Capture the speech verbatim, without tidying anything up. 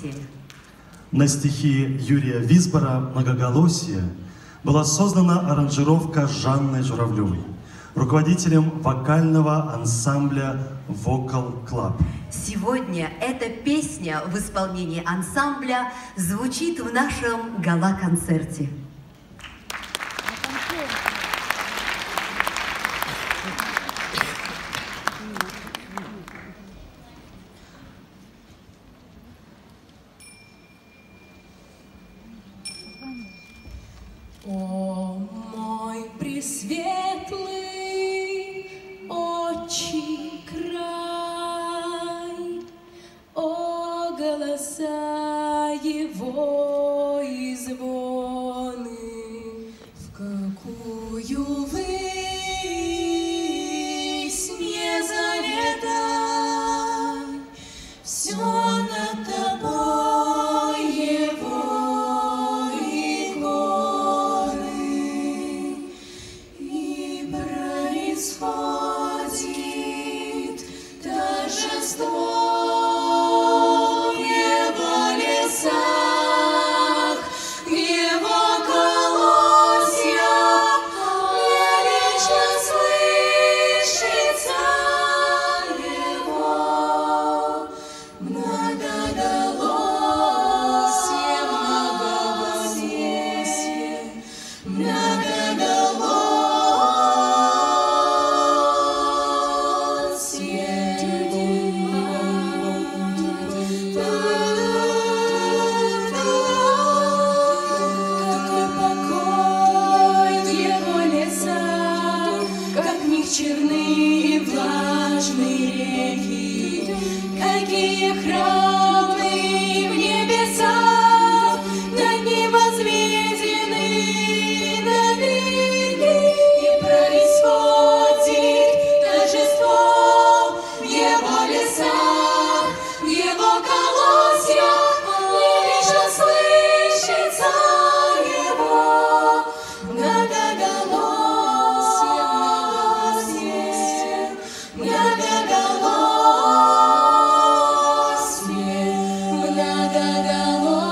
многоголосие. На стихи Юрия Висбора «Многоголосие» была создана аранжировка Жанны Журавлевой, руководителем вокального ансамбля Vocal Club. Сегодня эта песня в исполнении ансамбля звучит в нашем гала-концерте. О, мой пресветлый отчий край, о, голоса его и звоны, в какую высь не залетай, все над тобой его. Исходит торжество в его лесах, в его колосьях, мне вечно слышится его многоголосие, многоголосие, многоголосие. Черные и влажные реки, какие храмы в небесах, над ним возведены навеки, и происходит торжество в его лесах, в его колосьях, мне вечно слышится его многоголосие. Многоголосие, многоголосие.